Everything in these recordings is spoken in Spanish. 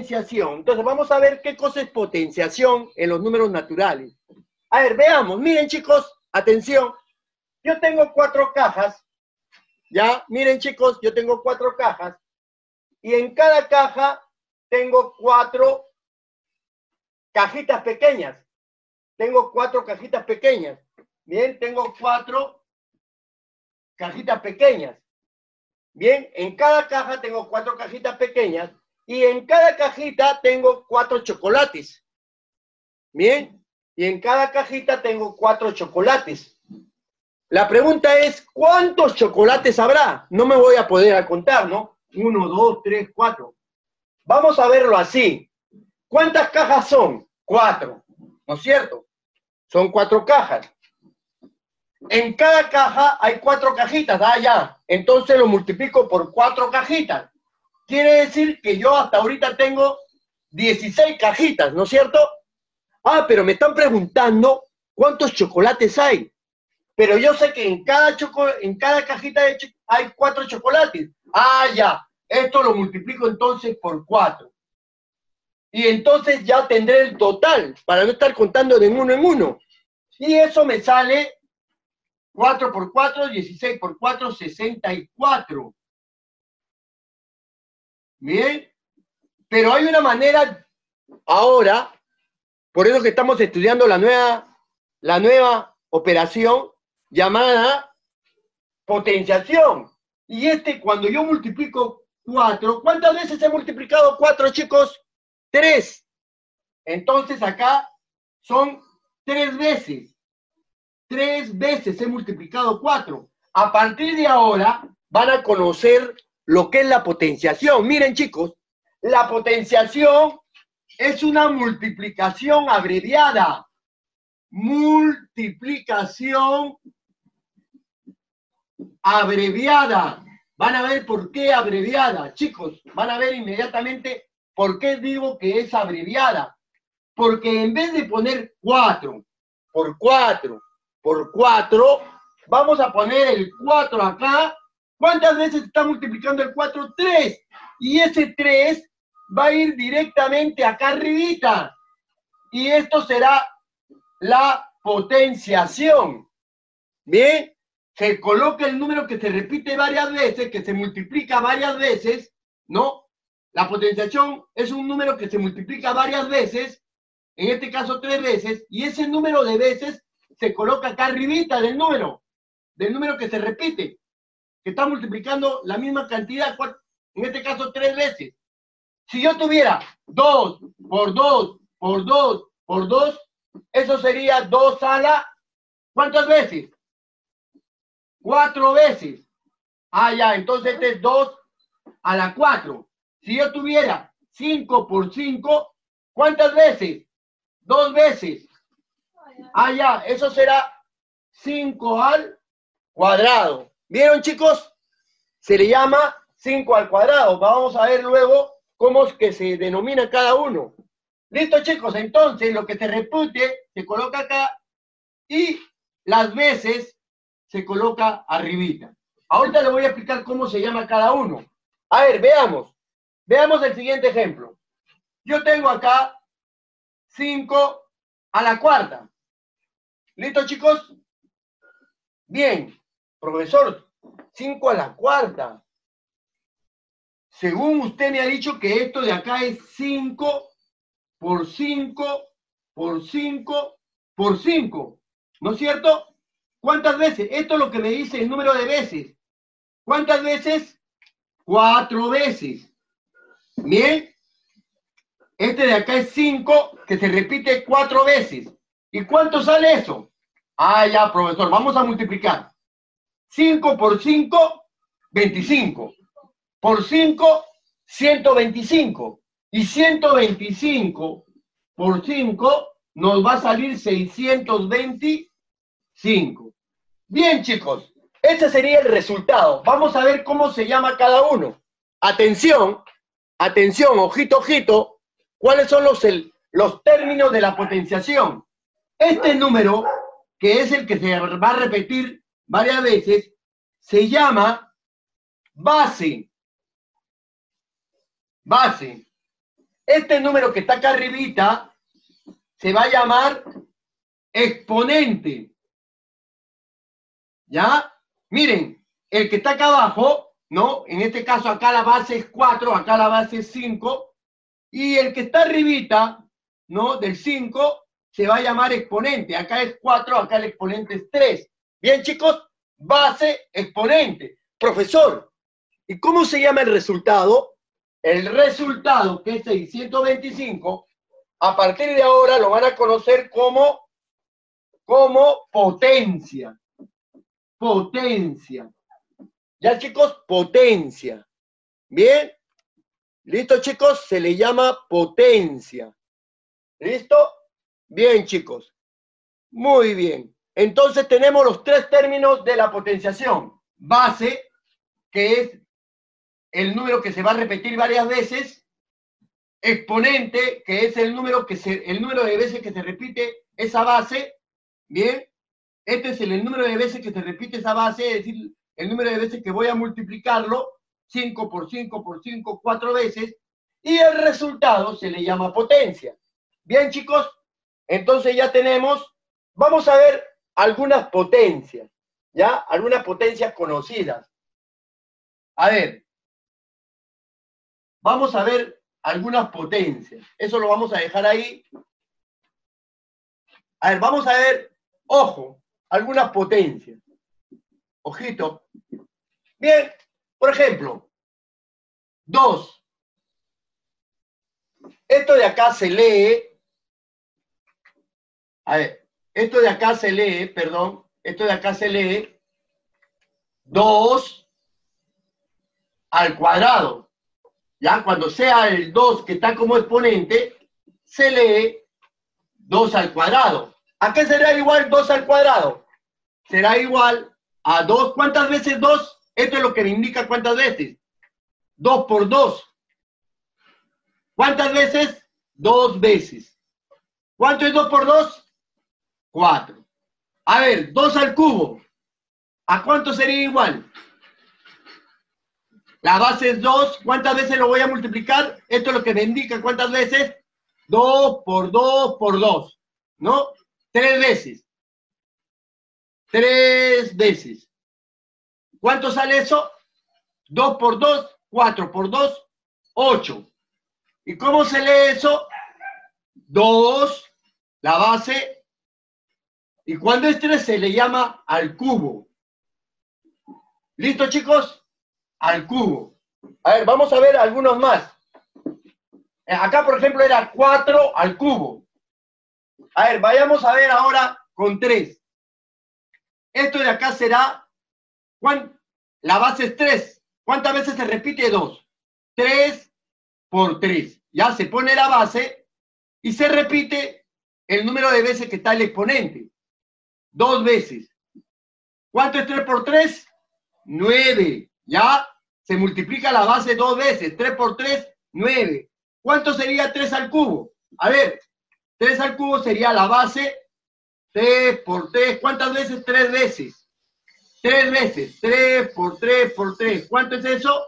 potenciación. Entonces vamos a ver qué cosa es potenciación en los números naturales. A ver, veamos. Miren, chicos, atención. Yo tengo 4 cajas. Ya, miren, chicos, yo tengo 4 cajas. Y en cada caja tengo 4 cajitas pequeñas. Tengo 4 cajitas pequeñas. Bien, tengo 4 cajitas pequeñas. Bien, en cada caja tengo 4 cajitas pequeñas y en cada cajita tengo 4 chocolates. Bien, y en cada cajita tengo 4 chocolates. La pregunta es, ¿cuántos chocolates habrá? No me voy a poder contar, ¿no? 1, 2, 3, 4. Vamos a verlo así. ¿Cuántas cajas son? 4, ¿no es cierto? Son 4 cajas. En cada caja hay 4 cajitas, ya. Entonces lo multiplico por 4 cajitas. Quiere decir que yo hasta ahorita tengo 16 cajitas, ¿no es cierto? Pero me están preguntando cuántos chocolates hay. Pero yo sé que en cada cajita hay 4 chocolates. Ya. Esto lo multiplico entonces por 4. Y entonces ya tendré el total, para no estar contando de uno en uno. Y eso me sale 4 por 4, 16 por 4, 64. Bien. Pero hay una manera ahora, por eso que estamos estudiando la nueva operación llamada potenciación. Y cuando yo multiplico 4, ¿cuántas veces he multiplicado 4, chicos? 3. Entonces acá son 3 veces. 3 veces he multiplicado 4. A partir de ahora van a conocer lo que es la potenciación. Miren, chicos, la potenciación es una multiplicación abreviada. Multiplicación abreviada. Van a ver por qué abreviada. Chicos, van a ver inmediatamente por qué digo que es abreviada. Porque en vez de poner 4 por 4 por 4, vamos a poner el 4 acá. ¿Cuántas veces está multiplicando el 4? 3. Y ese 3 va a ir directamente acá arribita. Y esto será la potenciación. Bien, se coloca el número que se repite varias veces, que se multiplica varias veces, ¿no? La potenciación es un número que se multiplica varias veces, en este caso 3 veces, y ese número de veces se coloca acá arribita del número que se repite, que está multiplicando la misma cantidad, en este caso 3 veces. Si yo tuviera 2 por 2 por 2 por 2, eso sería 2 a la... ¿Cuántas veces? 4 veces. Ya, entonces este es 2 a la 4. Si yo tuviera 5 por 5, ¿cuántas veces? 2 veces. Ya, eso será 5 al cuadrado. ¿Vieron, chicos? Se le llama 5 al cuadrado. Vamos a ver luego cómo es que se denomina cada uno. ¿Listo, chicos? Entonces, lo que se repite se coloca acá y las veces se coloca arribita. Ahorita les voy a explicar cómo se llama cada uno. A ver, veamos. Veamos el siguiente ejemplo. Yo tengo acá 5 a la cuarta. ¿Listo, chicos? Bien. Profesor, 5 a la cuarta. Según usted me ha dicho que esto de acá es 5 por 5 por 5 por 5. ¿No es cierto? ¿Cuántas veces? Esto es lo que me dice el número de veces. ¿Cuántas veces? 4 veces. Bien. Este de acá es 5, que se repite 4 veces. ¿Y cuánto sale eso? Ya, profesor, vamos a multiplicar. 5 por 5, 25. Por 5, 125. Y 125 por 5 nos va a salir 625. Bien, chicos, ese sería el resultado. Vamos a ver cómo se llama cada uno. Atención, atención, ojito, ojito. ¿Cuáles son los términos de la potenciación? Este número, que es el que se va a repetir varias veces, se llama base. Base. Este número que está acá arribita se va a llamar exponente. ¿Ya? Miren, el que está acá abajo, ¿no? En este caso acá la base es 4, acá la base es 5, y el que está arribita, ¿no? Del 5 se va a llamar exponente. Acá es 4, acá el exponente es 3. Bien, chicos, base, exponente. Profesor, ¿y cómo se llama el resultado? El resultado, que es 625, a partir de ahora lo van a conocer como potencia. Potencia. Ya, chicos, potencia. ¿Bien? ¿Listo, chicos? Se le llama potencia. ¿Listo? Bien, chicos. Muy bien. Entonces tenemos los tres términos de la potenciación. Base, que es el número que se va a repetir varias veces. Exponente, que es el número de veces que se repite esa base. Bien. Este es el número de veces que se repite esa base, es decir, el número de veces que voy a multiplicarlo, 5 por 5 por 5, 4 veces, y el resultado se le llama potencia. Bien, chicos, entonces ya tenemos, vamos a ver algunas potencias, ¿ya? Algunas potencias conocidas. A ver, vamos a ver algunas potencias. Eso lo vamos a dejar ahí. A ver, vamos a ver, ojo, algunas potencias. Ojito. Bien, por ejemplo, 2. Esto de acá se lee. A ver, esto de acá se lee, perdón. Esto de acá se lee 2 al cuadrado. Ya, cuando sea el 2 que está como exponente, se lee 2 al cuadrado. ¿A qué será igual 2 al cuadrado? Será igual a 2. ¿Cuántas veces 2? Esto es lo que me indica cuántas veces. 2 por 2. ¿Cuántas veces? 2 veces. ¿Cuánto es 2 por 2? 4. A ver, 2 al cubo. ¿A cuánto sería igual? La base es 2. ¿Cuántas veces lo voy a multiplicar? Esto es lo que me indica cuántas veces. 2 por 2 por 2. ¿No? 3 veces. 3 veces. ¿Cuánto sale eso? 2 por 2, 4 por 2, 8. ¿Y cómo se lee eso? 2, la base, y cuando es 3 se le llama al cubo. ¿Listo, chicos? Al cubo. A ver, vamos a ver algunos más. Acá, por ejemplo, era 4 al cubo. A ver, vayamos a ver ahora con 3. Esto de acá será, la base es 3. ¿Cuántas veces se repite 2? 3 por 3. Ya se pone la base y se repite el número de veces que está el exponente. 2 veces. ¿Cuánto es 3 por 3? 9. ¿Ya? Se multiplica la base 2 veces. 3 por 3, 9. ¿Cuánto sería 3 al cubo? A ver, 3 al cubo sería la base. 3 por 3. ¿Cuántas veces? 3 veces. 3 veces. 3 por 3 por 3. ¿Cuánto es eso?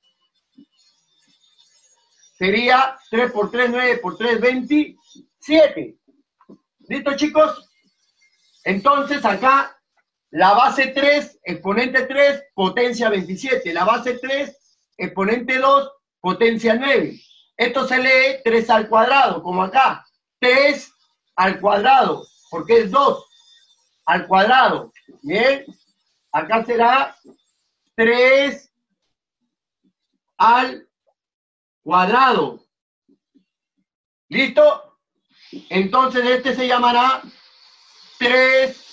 Sería 3 por 3, 9 por 3, 27. ¿Listo, chicos? Entonces acá la base 3, exponente 3, potencia 27. La base 3, exponente 2, potencia 9. Esto se lee 3 al cuadrado, como acá. 3 al cuadrado, porque es 2 al cuadrado. Bien, acá será 3 al cuadrado. ¿Listo? Entonces este se llamará 3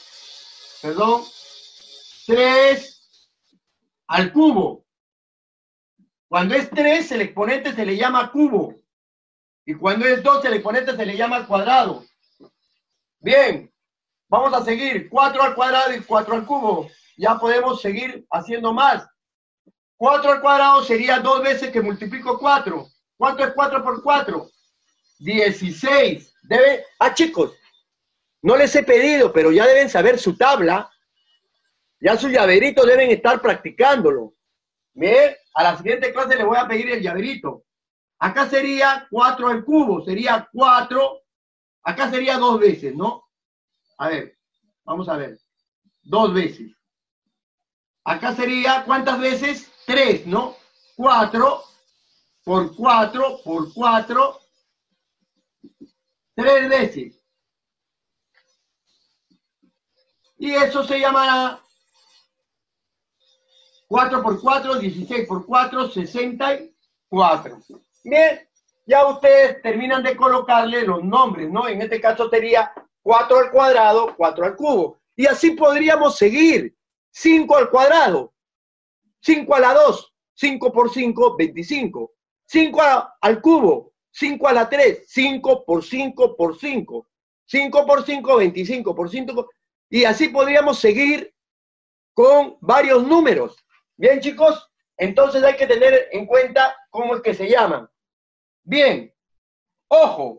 al cubo. Cuando es 3, el exponente se le llama cubo. Y cuando es 2, el exponente se le llama al cuadrado. Bien, vamos a seguir. 4 al cuadrado y 4 al cubo. Ya podemos seguir haciendo más. 4 al cuadrado sería 2 veces que multiplico 4. ¿Cuánto es 4 por 4? 16. Chicos, no les he pedido, pero ya deben saber su tabla. Ya sus llaveritos deben estar practicándolo. Bien, a la siguiente clase les voy a pedir el llaverito. Acá sería 4 al cubo, sería 4. Acá sería 2 veces, ¿no? A ver, vamos a ver. 2 veces. Acá sería, ¿cuántas veces? 3, ¿no? 4 por 4 por 4. 3 veces. Y eso se llamará 4 por 4, 16 por 4, 64. Bien, ya ustedes terminan de colocarle los nombres, ¿no? En este caso sería 4 al cuadrado, 4 al cubo. Y así podríamos seguir. 5 al cuadrado, 5 a la 2, 5 por 5, 25. 5 al cubo, 5 a la 3, 5 por 5 por 5. 5 por 5, 25 por 5. Y así podríamos seguir con varios números. Bien, chicos, entonces hay que tener en cuenta cómo es que se llaman. Bien, ojo,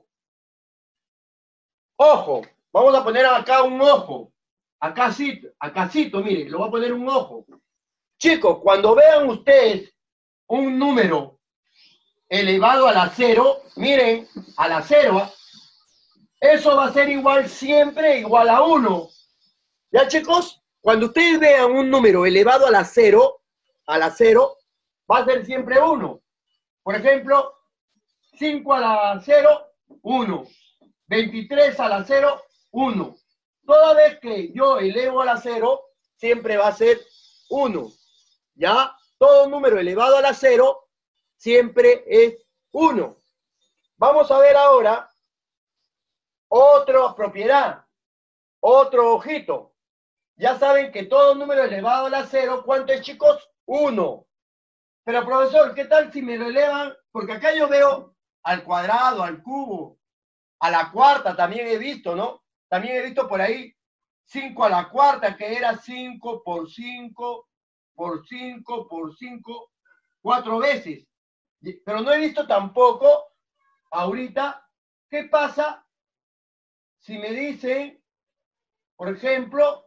ojo, vamos a poner acá un ojo. Acácito, mire, lo voy a poner un ojo. Chicos, cuando vean ustedes un número elevado a la 0, miren, a la 0, eso va a ser igual siempre, igual a 1. ¿Ya, chicos? Cuando ustedes vean un número elevado a la 0, va a ser siempre 1. Por ejemplo, 5 a la 0, 1. 23 a la 0, 1. Toda vez que yo elevo a la 0, siempre va a ser 1. ¿Ya? Todo número elevado a la 0 siempre es 1. Vamos a ver ahora otra propiedad, otro ojito. Ya saben que todo número elevado a la 0, ¿cuánto es, chicos? 1. Pero, profesor, ¿qué tal si me lo elevan? Porque acá yo veo al cuadrado, al cubo, a la cuarta también he visto, ¿no? También he visto por ahí 5 a la cuarta, que era 5 por 5 por 5 por 5, 4 veces. Pero no he visto tampoco, ahorita, qué pasa si me dicen, por ejemplo,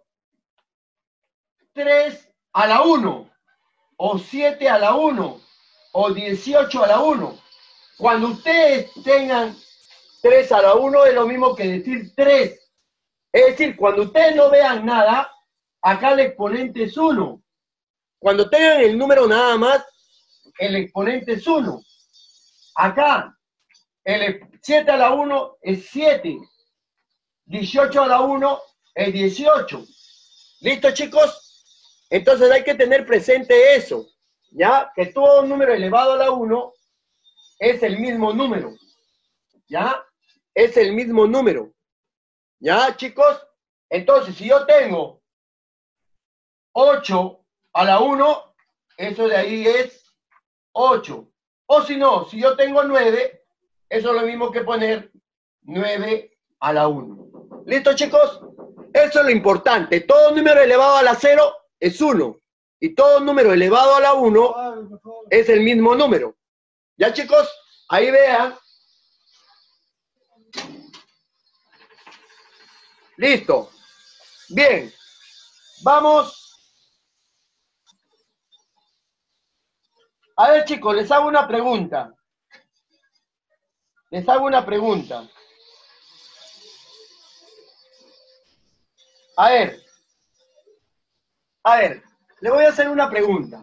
3 a la 1, o 7 a la 1, o 18 a la 1. Cuando ustedes tengan 3 a la 1 es lo mismo que decir 3. Es decir, cuando ustedes no vean nada, acá el exponente es 1. Cuando tengan el número nada más, el exponente es 1. Acá, el 7 a la 1 es 7. 18 a la 1 es 18. ¿Listo, chicos? Entonces hay que tener presente eso, ¿ya? Que todo número elevado a la 1 es el mismo número, ¿ya? Es el mismo número. ¿Ya, chicos? Entonces, si yo tengo 8 a la 1, eso de ahí es 8. O si no, si yo tengo 9, eso es lo mismo que poner 9 a la 1. ¿Listo, chicos? Eso es lo importante. Todo número elevado a la 0 es 1. Y todo número elevado a la 1 es el mismo número. ¿Ya, chicos? Ahí vean. Listo. Bien. Vamos. A ver, chicos, les hago una pregunta. Les hago una pregunta. A ver, le voy a hacer una pregunta.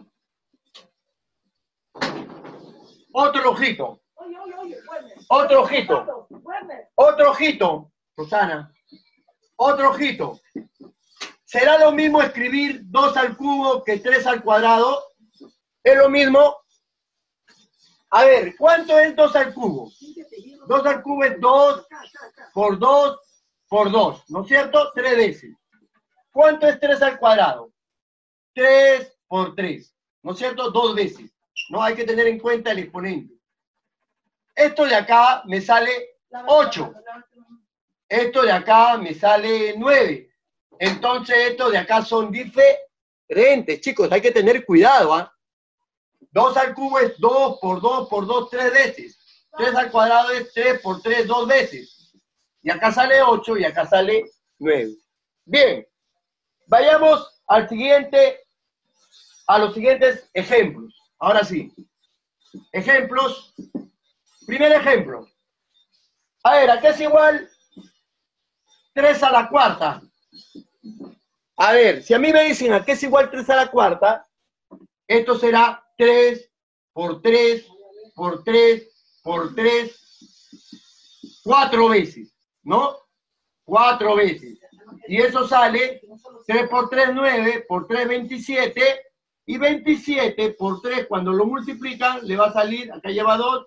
Otro ojito. Otro ojito. Otro ojito, Susana. Otro ojito. ¿Será lo mismo escribir 2 al cubo que 3 al cuadrado? ¿Es lo mismo? A ver, ¿cuánto es 2 al cubo? 2 al cubo es 2 por 2 por 2, ¿no es cierto? 3 veces. ¿Cuánto es 3 al cuadrado? 3 por 3, ¿no es cierto? 2 veces. No hay que tener en cuenta el exponente. Esto de acá me sale 8. Esto de acá me sale 9. Entonces estos de acá son diferentes, chicos. Hay que tener cuidado, ¿ah? 2 al cubo es 2 por 2 por 2, 3 veces. 3 al cuadrado es 3 por 3, 2 veces. Y acá sale 8 y acá sale 9. Bien. Vayamos al siguiente, a los siguientes ejemplos. Ahora sí. Ejemplos Primer ejemplo. A ver, ¿a qué es igual 3 a la cuarta? A ver, si a mí me dicen a qué es igual 3 a la cuarta, esto será 3 por 3 por 3 por 3, 4 veces, ¿no? 4 veces. Y eso sale 3 por 3, 9, por 3, 27, y 27 por 3, cuando lo multiplican, le va a salir, acá lleva 2,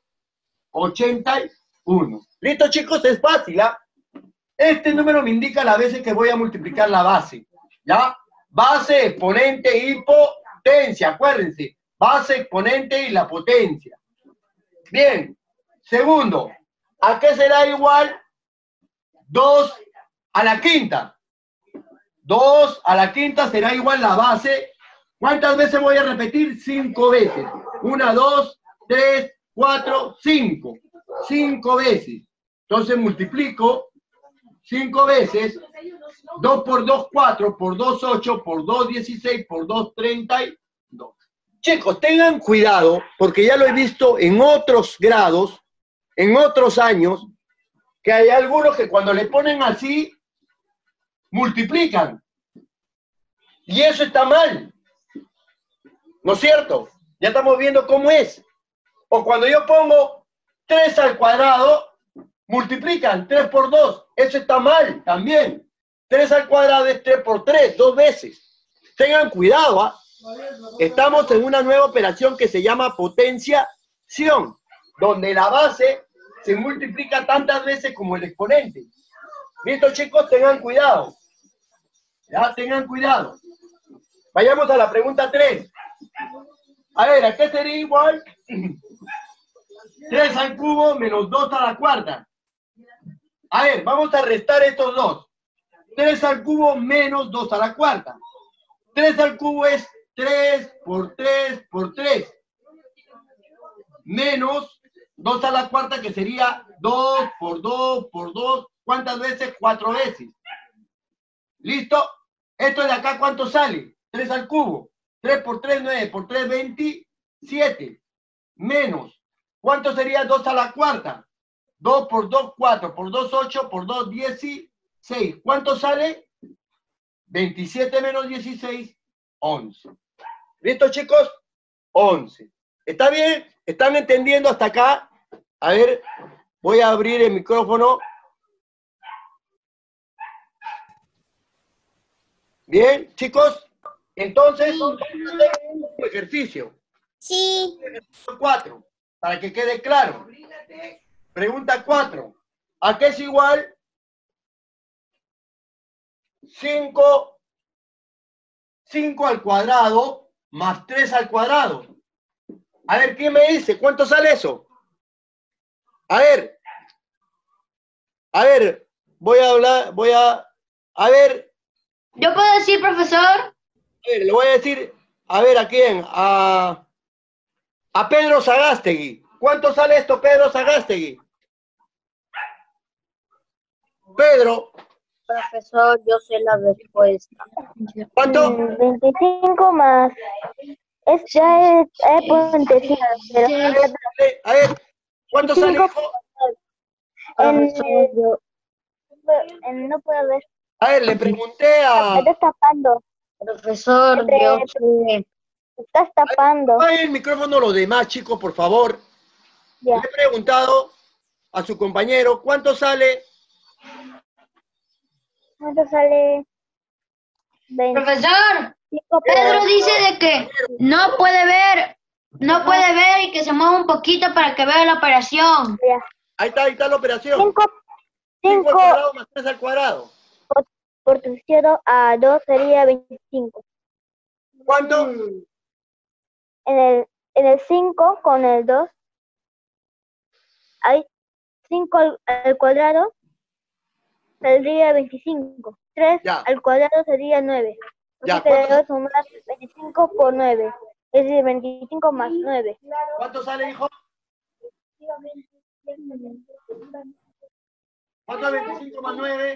81. ¿Listo, chicos? Es fácil, ¿ah? Este número me indica las veces que voy a multiplicar la base, ¿ya? Base, exponente y potencia, acuérdense. Base, exponente y la potencia. Bien. Segundo, ¿a qué será igual 2 a la quinta? 2 a la quinta será igual la base. ¿Cuántas veces voy a repetir? 5 veces. 1, 2, 3, 4, 5. 5 veces. Entonces multiplico 5 veces. 2 por 2, 4, por 2, 8, por 2, 16, por 2, 32. Chicos, tengan cuidado, porque ya lo he visto en otros grados, en otros años, que hay algunos que cuando le ponen así, multiplican. Y eso está mal. ¿No es cierto? Ya estamos viendo cómo es. O cuando yo pongo 3 al cuadrado, multiplican 3 por 2. Eso está mal también. 3 al cuadrado es 3 por 3, 2 veces. Tengan cuidado, ¿ah? Estamos en una nueva operación que se llama potenciación, donde la base se multiplica tantas veces como el exponente. ¿Listo, chicos? Tengan cuidado. Ya, tengan cuidado. Vayamos a la pregunta 3. A ver, ¿a qué sería igual 3 al cubo menos 2 a la cuarta? A ver, vamos a restar estos dos. 3 al cubo menos 2 a la cuarta. 3 al cubo es 3 por 3 por 3. Menos 2 a la cuarta, que sería 2 por 2 por 2. ¿Cuántas veces? 4 veces. ¿Listo? Esto de acá, ¿cuánto sale? 3 al cubo. 3 por 3, 9, por 3, 27. Menos. ¿Cuánto sería 2 a la cuarta? 2 por 2, 4. Por 2, 8. Por 2, 16. ¿Cuánto sale? 27 menos 16, 11. ¿Listo, chicos? 11. ¿Está bien? ¿Están entendiendo hasta acá? A ver, voy a abrir el micrófono. Bien, chicos. Entonces, un ejercicio. Sí. Ejercicio 4, para que quede claro. Pregunta 4. ¿A qué es igual 5 al cuadrado más 3 al cuadrado? A ver, ¿quién me dice? ¿Cuánto sale eso? A ver, voy a hablar, a ver. ¿Yo puedo decir, profesor? A ver, le voy a decir, a ver, ¿a quién? A Pedro Sagástegui. ¿Cuánto sale esto, Pedro Sagástegui? Pedro. Profesor, yo sé la respuesta. ¿Cuánto? 25 más. Ya es puentecito. A ver, ¿cuánto sale, hijo? No puedo ver. A ver, le pregunté Me estás tapando. Profesor, yo sé. Me estás tapando. Apague el micrófono los demás, chicos, por favor. Ya. Le he preguntado a su compañero, ¿cuánto sale? ¿Cuánto sale? 20. Profesor, Pedro dice de que no puede ver y que se mueva un poquito para que vea la operación. Ya. Ahí está la operación. 5 5 al cuadrado más 3 al cuadrado. por tercero a 2 sería 25. ¿Cuánto? En el 5 con el 2 hay 5 al cuadrado sería 25. 3 Ya. al cuadrado sería 9. Ya, Así que debo sumar 25 por 9. Es decir, 25 más 9. ¿Cuánto sale, hijo? ¿Cuánto es 25 más 9?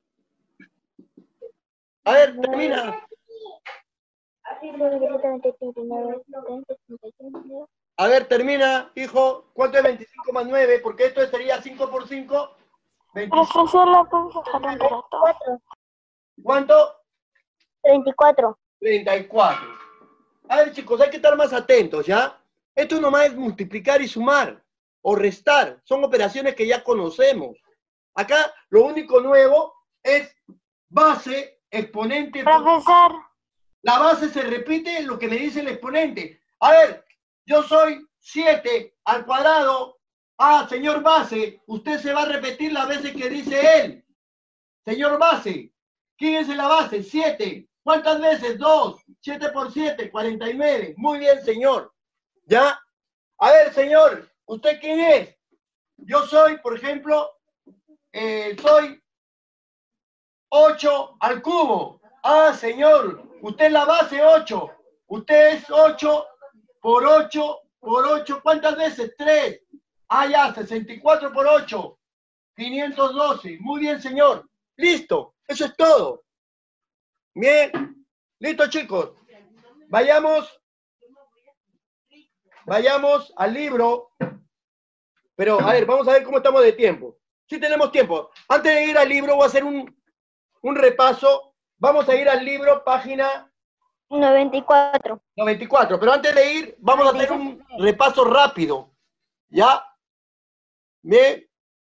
A ver, termina. A ver, termina, hijo. ¿Cuánto es 25 más 9? Porque esto sería 5 por 5. 25. Profesor, ¿la puedo dejar un rato? ¿Cuánto? 34. 34. A ver, chicos, hay que estar más atentos, ¿ya? Esto nomás es multiplicar y sumar o restar. Son operaciones que ya conocemos. Acá lo único nuevo es base, exponente. Profesor. La base se repite lo que me dice el exponente. A ver, yo soy 7 al cuadrado. Ah, señor base, usted se va a repetir las veces que dice él. Señor base, ¿quién es la base? 7. ¿Cuántas veces? 2. 7 por 7, 49. Muy bien, señor. ¿Ya? A ver, señor, ¿usted quién es? Yo soy, por ejemplo, soy 8 al cubo. Ah, señor, usted es la base 8. Usted es 8 por 8 por 8. ¿Cuántas veces? 3. Ah, ya, 64 por 8. 512. Muy bien, señor. Listo. Eso es todo. Bien. Listo, chicos. Vayamos al libro. Pero, a ver, vamos a ver cómo estamos de tiempo. Sí tenemos tiempo. Antes de ir al libro, voy a hacer un repaso. Vamos a ir al libro, página 94. 94. Pero antes de ir, vamos a hacer un repaso rápido. ¿Ya? Bien.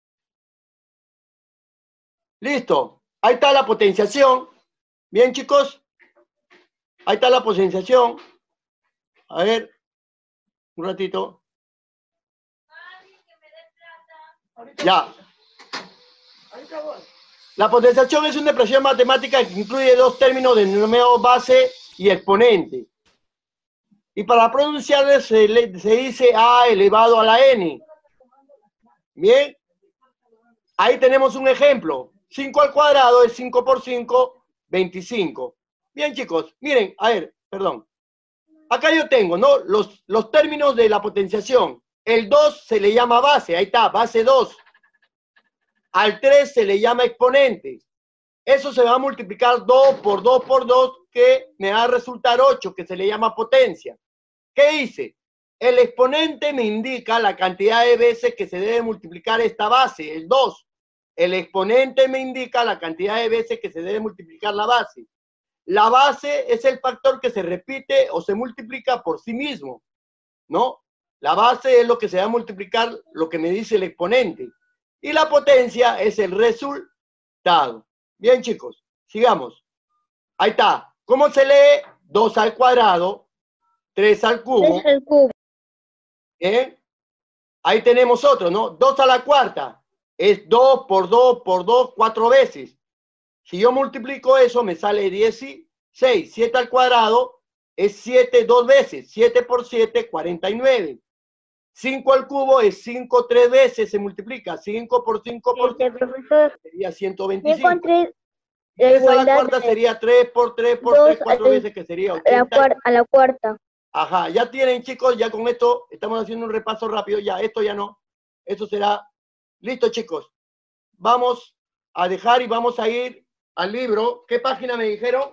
Listo. Ahí está la potenciación. Bien, chicos. Ahí está la potenciación. A ver. Un ratito. Ya. La potenciación es una expresión matemática que incluye dos términos denominados base y exponente. Y para pronunciarle se dice A elevado a la N. Bien. Ahí tenemos un ejemplo. 5 al cuadrado es 5 por 5, 25. Bien, chicos. Miren, a ver, perdón. Acá yo tengo, ¿no? Los términos de la potenciación. El 2 se le llama base. Ahí está, base 2. Al 3 se le llama exponente. Eso se va a multiplicar 2 por 2 por 2, que me va a resultar 8, que se le llama potencia. ¿Qué dice? El exponente me indica la cantidad de veces que se debe multiplicar esta base, el 2. El exponente me indica la cantidad de veces que se debe multiplicar la base. La base es el factor que se repite o se multiplica por sí mismo, ¿no? La base es lo que se va a multiplicar, lo que me dice el exponente. Y la potencia es el resultado. Bien, chicos, sigamos. Ahí está. ¿Cómo se lee? 2 al cuadrado, 3 al cubo. 3 al cubo. ¿Eh? Ahí tenemos otro, ¿no? 2 a la cuarta. Es 2 por 2 por 2, 4 veces. Si yo multiplico eso, me sale 16. 7 al cuadrado es 7 dos veces. 7 por 7, 49. 5 al cubo es 5 tres veces, se multiplica. 5 por 5 por 5 profesor, sería me 125. encontré 3 a la igualdad cuarta sería 3 por 3 por 3, 4 veces, que sería 80. a la cuarta. Ajá, ya tienen, chicos, ya con esto estamos haciendo un repaso rápido. Ya, esto ya no. Esto será. Listo, chicos. Vamos a dejar y vamos a ir al libro. ¿Qué página me dijeron?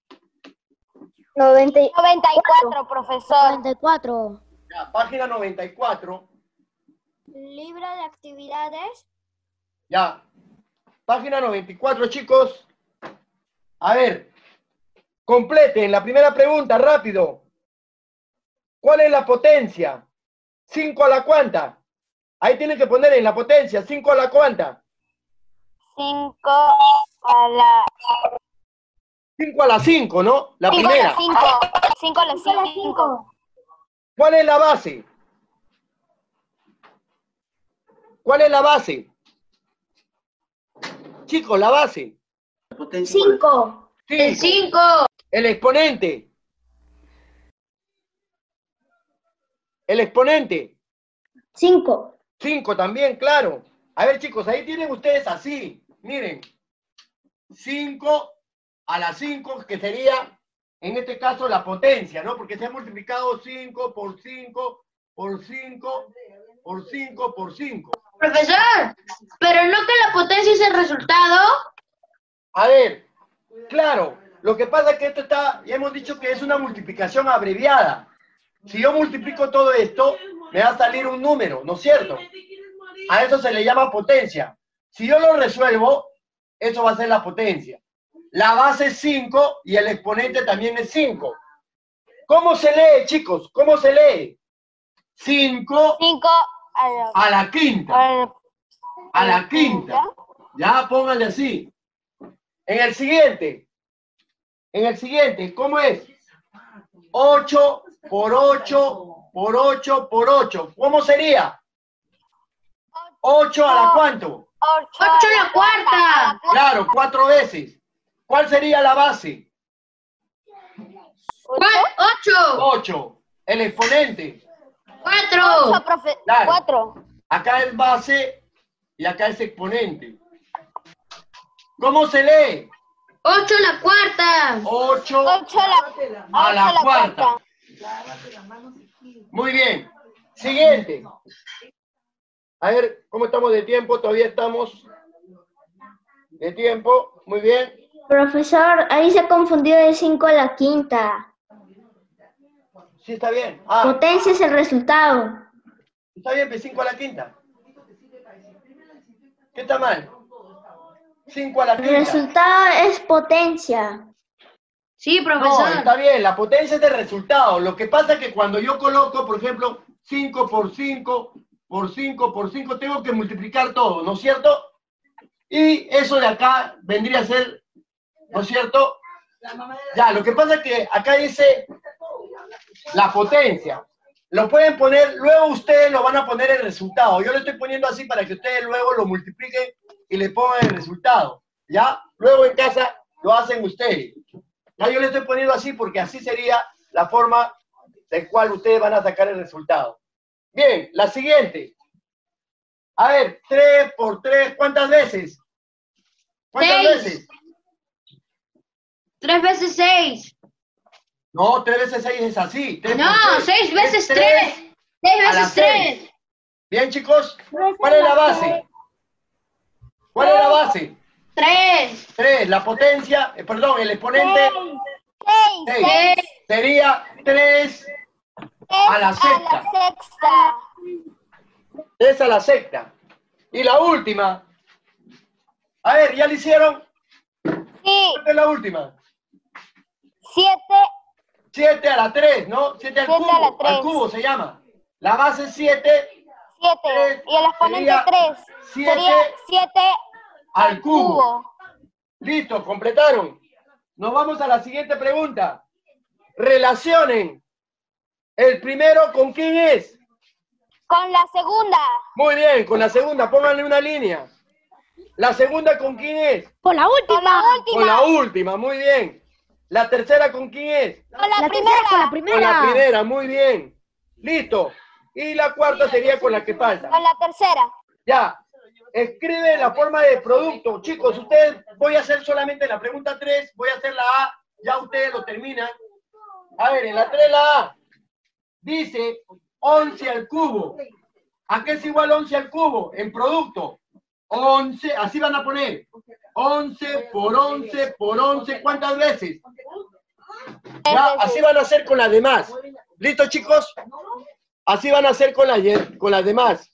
94, profesor. 94. Ya, página 94. Libro de actividades. Ya. Página 94, chicos. A ver. Completen la primera pregunta, rápido. ¿Cuál es la potencia? 5 a la cuanta. Ahí tienen que poner en la potencia. 5 a la cuanta. 5 a la 5 a la 5, ¿no? La primera. 5 a la 5. ¿Cuál es la base? ¿Cuál es la base? Chicos, la base. 5. El 5. El exponente. El exponente. 5. 5 también, claro. A ver, chicos, ahí tienen ustedes así. Miren. 5 a la 5, que sería, en este caso, la potencia, ¿no? Porque se ha multiplicado 5 por 5 por 5 por 5 por 5. Profesor, pero no que la potencia es el resultado. A ver, claro, lo que pasa es que esto está, ya hemos dicho que es una multiplicación abreviada. Si yo multiplico todo esto, me va a salir un número, ¿no es cierto? A eso se le llama potencia. Si yo lo resuelvo, eso va a ser la potencia. La base es 5 y el exponente también es 5. ¿Cómo se lee, chicos? ¿Cómo se lee? 5 a la quinta. A la quinta. Ya, pónganle así. En el siguiente, ¿cómo es? 8 por 8 por 8 por 8. ¿Cómo sería? 8 a la ¿cuánto? 8 a la cuarta. Claro, 4 veces. ¿Cuál sería la base? 8. 8. El exponente. 4. Claro. 4. Acá es base y acá es exponente. ¿Cómo se lee? 8 a la cuarta. 8 a la cuarta. Muy bien. Siguiente. A ver, ¿cómo estamos de tiempo? Todavía estamos de tiempo. Muy bien. Profesor, ahí se confundió de 5 a la quinta. Sí, está bien. Potencia es el resultado. Está bien, pues 5 a la quinta. ¿Qué está mal? 5 a la El quinta. resultado es potencia. Sí, No, profesor. está bien, la potencia es del resultado. Lo que pasa es que cuando yo coloco, por ejemplo, 5 por 5 por 5 por 5, tengo que multiplicar todo, ¿no es cierto? Y eso de acá vendría a ser, ¿no es cierto? Ya, lo que pasa es que acá dice la potencia. Lo pueden poner, luego ustedes lo van a poner el resultado. Yo lo estoy poniendo así para que ustedes luego lo multipliquen y le pongan el resultado. ¿Ya? Luego en casa lo hacen ustedes. Ya yo le estoy poniendo así porque así sería la forma de cual ustedes van a sacar el resultado. Bien, la siguiente. A ver, 3 por 3, ¿cuántas veces? ¿Cuántas 6. veces? 3 veces 6. No, 3 veces 6 es así. 3 No, por 6 veces Es 3. 6 a la veces 3. Bien, chicos, ¿cuál es la base? ¿Cuál es la base? 3. 3, la potencia, perdón, el exponente 6. Sería 3 a la sexta. 3 a la sexta. Y la última. A ver, ¿ya lo hicieron? Sí, ¿Cuál es la última? 7. 7 a la 3, ¿no? 7 al 7 cubo. a la 3. Al cubo se llama. La base es 7. 7. Y el exponente Sería 3. 7 Sería 7 al cubo. Listo, completaron. Nos vamos a la siguiente pregunta. Relacionen. ¿El primero con quién es? Con la segunda. Muy bien, con la segunda, pónganle una línea. ¿La segunda con quién es? Con la última. Con la última. Con la última, muy bien. ¿La tercera con quién es? Con la primera. Con la Con primera. la primera, muy bien. Listo. Y la cuarta sería con la que falta. Con la tercera. Ya. Escribe la forma de producto. Chicos, ustedes, voy a hacer solamente la pregunta 3, voy a hacer la A, ya ustedes lo terminan. A ver, en la 3 la A. Dice 11 al cubo. ¿A qué es igual 11 al cubo? En producto. 11, así van a poner. 11 por 11 por 11, ¿cuántas veces? Ya, así van a hacer con las demás. ¿Listo, chicos? Así van a hacer con las demás.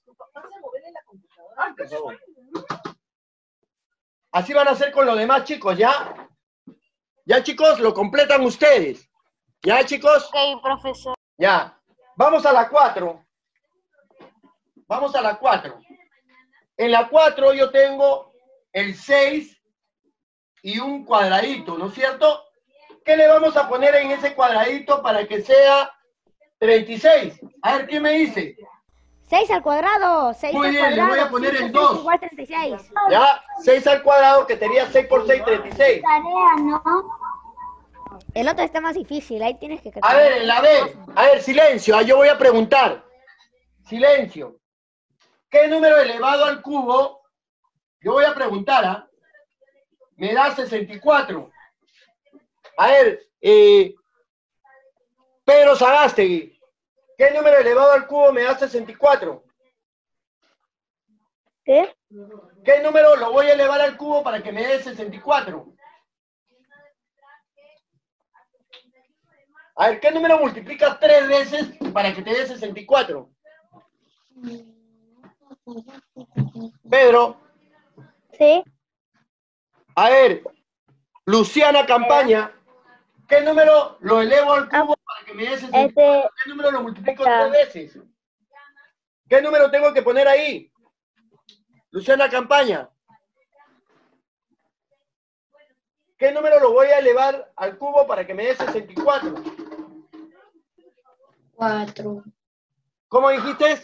Así van a hacer con los demás, chicos, ¿ya? Ya, chicos, lo completan ustedes. ¿Ya, chicos? Ok, profesor. Ya. Vamos a la 4. Vamos a la 4. En la 4 yo tengo el 6 y un cuadradito, ¿no es cierto? ¿Qué le vamos a poner en ese cuadradito para que sea 36? A ver, ¿quién me dice? 6 al cuadrado. 6 Muy al bien, le cuadrado. voy a poner el 5, 2. 6 igual 36. ¿Ya? 6 al cuadrado, que sería 6 por 6, 36. Tarea, ¿no? El otro está más difícil. Ahí tienes que... A ver, en la B. A ver, silencio. Yo voy a preguntar. Silencio. ¿Qué número elevado al cubo? Yo voy a preguntar, ¿ah? Me da 64. A ver, Pedro Sagástegui. ¿Qué número elevado al cubo me da 64? ¿Qué? ¿Qué número lo voy a elevar al cubo para que me dé 64? A ver, ¿qué número multiplicas 3 veces para que te dé 64? Pedro. Sí. A ver, Luciana Campaña. ¿Qué número lo elevo al cubo para que me dé 64? ¿Qué número lo multiplico 3 veces? ¿Qué número tengo que poner ahí? Luciana Campaña. ¿Qué número lo voy a elevar al cubo para que me dé 64? 4. ¿Cómo dijiste?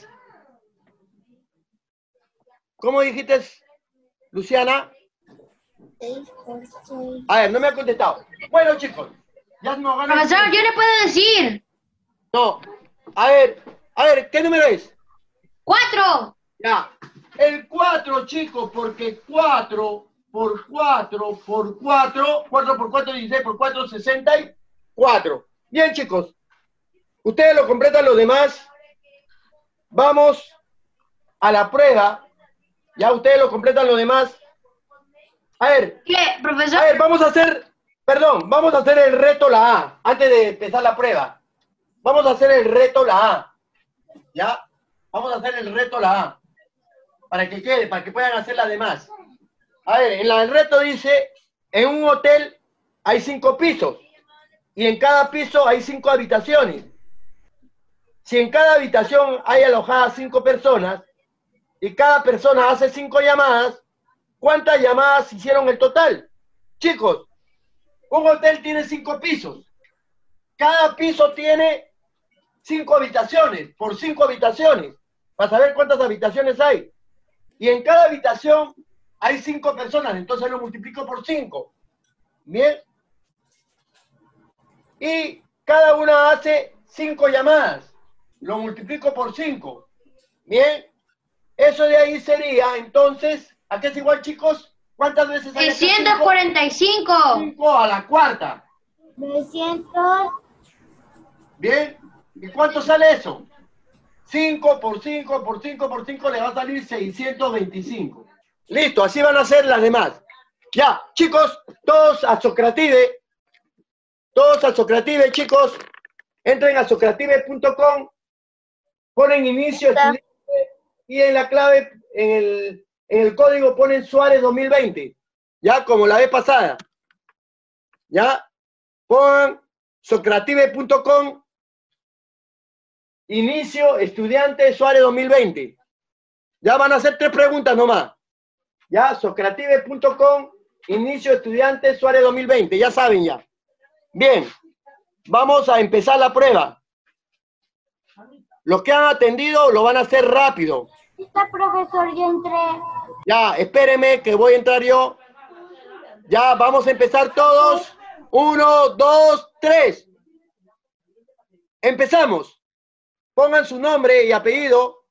¿Cómo dijiste, Luciana? 6 por 6. A ver, no me ha contestado. Bueno, chicos, ya nos ganan. Profesor, yo le puedo decir. No. A ver, ¿qué número es? 4. Ya. El 4, chicos, porque 4 por 4 por 4, 4 por 4, 16 por 4, 64. Bien, chicos. Ustedes lo completan los demás. Vamos a la prueba. Ya ustedes lo completan los demás. A ver. ¿Qué, profesor? A ver, vamos a hacer el reto la A, antes de empezar la prueba. Vamos a hacer el reto la A. ¿Ya? Vamos a hacer el reto la A. Para que quede, para que puedan hacer las demás. A ver, el reto dice, en un hotel hay 5 pisos. Y en cada piso hay 5 habitaciones. Si en cada habitación hay alojadas 5 personas, y cada persona hace 5 llamadas, ¿cuántas llamadas hicieron en total? Chicos, un hotel tiene 5 pisos. Cada piso tiene 5 habitaciones, por 5 habitaciones, para saber cuántas habitaciones hay. Y en cada habitación hay 5 personas, entonces lo multiplico por 5. Bien. Y cada una hace 5 llamadas. Lo multiplico por 5. Bien. Eso de ahí sería, entonces, ¿a qué es igual, chicos? ¿Cuántas veces hay? 645. 5 a la cuarta. 300. Bien. ¿Y cuánto sale eso? 5 por 5 por 5 por 5 le va a salir 625. Listo, así van a ser las demás. Ya, chicos, todos a Socrative. Todos a Socrative, chicos. Entren a socrative.com. Ponen inicio estudiante y en la clave, en el código ponen Suárez 2020. Ya, como la vez pasada. Ya, pongan socrative.com. Inicio estudiante Suárez 2020. Ya van a hacer 3 preguntas nomás. Ya, socrative.com, inicio estudiante Suárez 2020. Ya saben ya. Bien, vamos a empezar la prueba. Los que han atendido lo van a hacer rápido. Está, profesor, yo entré. Ya, espérenme que voy a entrar yo. Ya, vamos a empezar todos. 1, 2, 3. Empezamos. Pongan su nombre y apellido.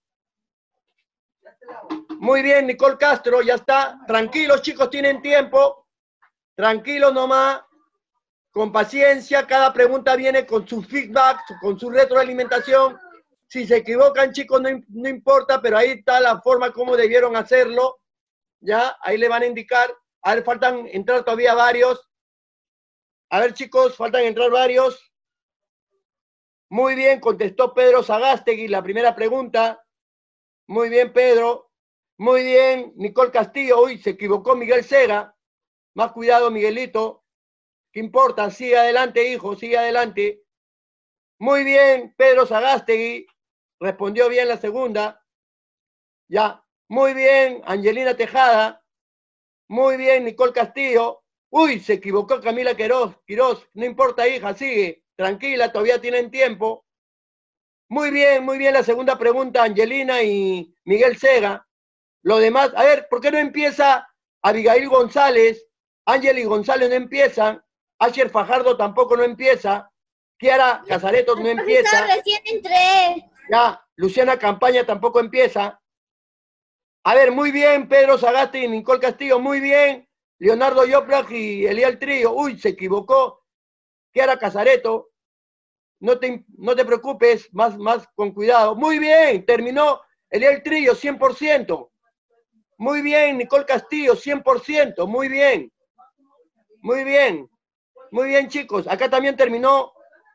Muy bien, Nicole Castro, ya está. Tranquilos, chicos, tienen tiempo. Tranquilos nomás. Con paciencia, cada pregunta viene con su feedback, con su retroalimentación. Si se equivocan, chicos, no importa, pero ahí está la forma como debieron hacerlo. Ya, ahí le van a indicar. A ver, faltan entrar todavía varios. A ver, chicos, faltan entrar varios. Muy bien, contestó Pedro Sagástegui la primera pregunta. Muy bien, Pedro. Muy bien, Nicole Castillo. Uy, se equivocó Miguel Sega. Más cuidado, Miguelito. ¿Qué importa? Sigue adelante, hijo, sigue adelante. Muy bien, Pedro Sagástegui. Respondió bien la segunda. Ya. Muy bien, Angelina Tejada. Muy bien, Nicole Castillo. Uy, se equivocó Camila Quirós. No importa, hija, sigue. Tranquila, todavía tienen tiempo. Muy bien la segunda pregunta, Angelina y Miguel Sega. Lo demás, a ver, ¿por qué no empieza Abigail González? Ángel González no empiezan. Asher Fajardo tampoco no empieza. Kiara Casareto no empieza. Recién entré. Ya, Luciana Campaña tampoco empieza. A ver, muy bien, Pedro Sagasti y Nicole Castillo, muy bien. Leonardo Yoprag y Eliel Trillo. Uy, se equivocó. Kiara Casareto. No te preocupes, más con cuidado. Muy bien, terminó Eliel Trillo, 100%. Muy bien, Nicole Castillo, 100%. Muy bien. Muy bien. Muy bien, chicos. Acá también terminó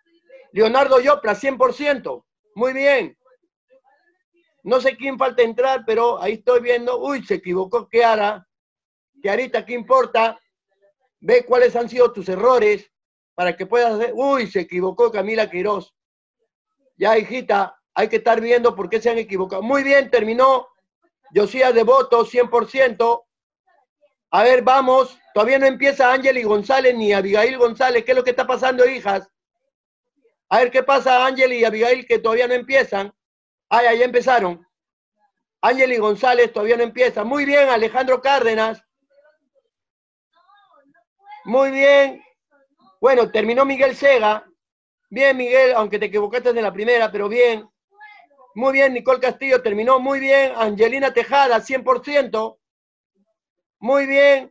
Leonardo Yopla, 100%. Muy bien. No sé quién falta entrar, pero ahí estoy viendo. Uy, se equivocó Kiara. Kiarita, ¿qué importa? Ve cuáles han sido tus errores para que puedas hacer. Uy, se equivocó Camila Queiroz. Ya, hijita, hay que estar viendo por qué se han equivocado. Muy bien, terminó. Josías Devoto, 100%. A ver, vamos. Todavía no empieza Ángel González ni Abigail González. ¿Qué es lo que está pasando, hijas? A ver, ¿qué pasa, Ángel y Abigail, que todavía no empiezan? Ah, ya empezaron. Ángel y González todavía no empieza. Muy bien, Alejandro Cárdenas. Muy bien. Bueno, terminó Miguel Sega. Bien, Miguel, aunque te equivocaste en la primera, pero bien. Muy bien, Nicole Castillo terminó. Muy bien, Angelina Tejada, 100%. Muy bien.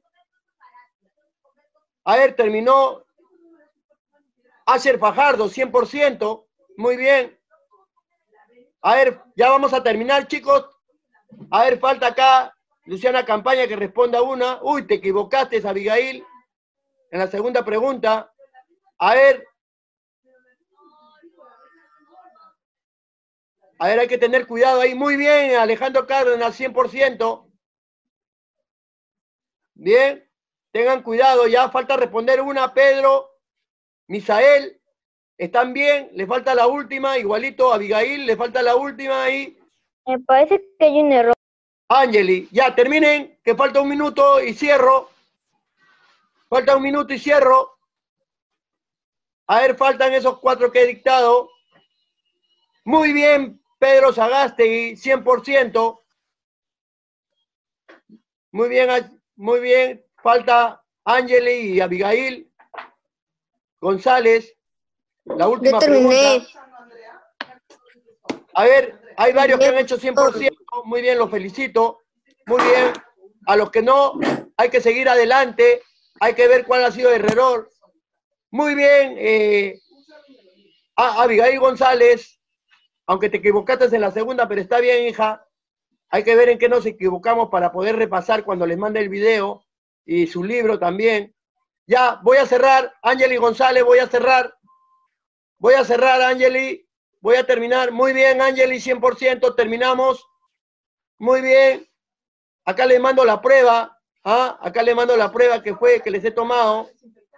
A ver, terminó Asher Fajardo, 100%. Muy bien. A ver, ya vamos a terminar, chicos. A ver, falta acá Luciana Campaña que responda una. Uy, te equivocaste, Abigail, en la segunda pregunta. A ver, hay que tener cuidado ahí. Muy bien, Alejandro Cárdenas, 100%. Bien, tengan cuidado, ya falta responder una. Pedro, Misael, ¿están bien? Le falta la última, igualito, Abigail, le falta la última ahí. Me parece que hay un error. Angeli, ya terminen, que falta un minuto y cierro. Falta un minuto y cierro. A ver, faltan esos 4 que he dictado. Muy bien, Pedro Sagasti, 100%. Muy bien, muy bien. Falta Angeli y Abigail González. La última pregunta. A ver, hay varios que han hecho 100%. Muy bien, los felicito. Muy bien. A los que no, hay que seguir adelante. Hay que ver cuál ha sido el error. Muy bien. Abigail González, aunque te equivocaste en la segunda, pero está bien, hija. Hay que ver en qué nos equivocamos para poder repasar cuando les mande el video y su libro también. Ya, voy a cerrar. Ángeli González, voy a cerrar. Voy a cerrar, Ángeli. Voy a terminar. Muy bien, Ángeli, 100%. Terminamos. Muy bien. Acá les mando la prueba. ¿Ah? Acá les mando la prueba que les he tomado.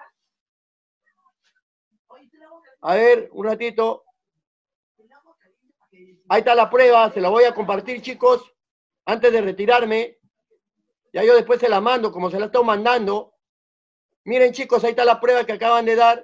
A ver, un ratito. Ahí está la prueba. Se la voy a compartir, chicos. Antes de retirarme. Ya yo después se la mando, como se la estoy mandando. Miren, chicos, ahí está la prueba que acaban de dar.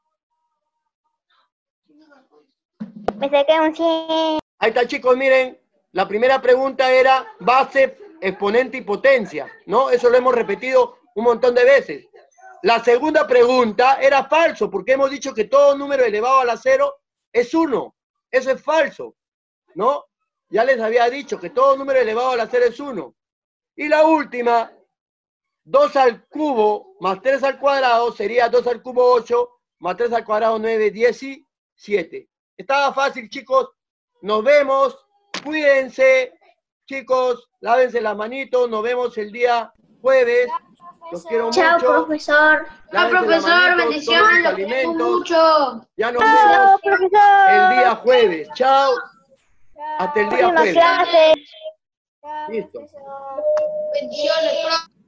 Me saqué un 100. Ahí está, chicos, miren. La primera pregunta era base, exponente y potencia, ¿no? Eso lo hemos repetido un montón de veces. La segunda pregunta era falso, porque hemos dicho que todo número elevado a la 0 es 1. Eso es falso, ¿no? Ya les había dicho que todo número elevado a la 0 es 1. Y la última, 2 al cubo más 3 al cuadrado sería 2 al cubo 8, más 3 al cuadrado 9, 17. Estaba fácil, chicos. Nos vemos. Cuídense, chicos. Lávense las manitos. Nos vemos el día jueves. Los quiero Chao, mucho. profesor. Chao, Lávense las profesor, manitos, bendiciones, tomen lo sus quiero alimentos. mucho. Ya nos Chao, vemos profesor. el día jueves. Chao. Hasta el día Próxima jueves. clase. Listo. Bendiciones, profe.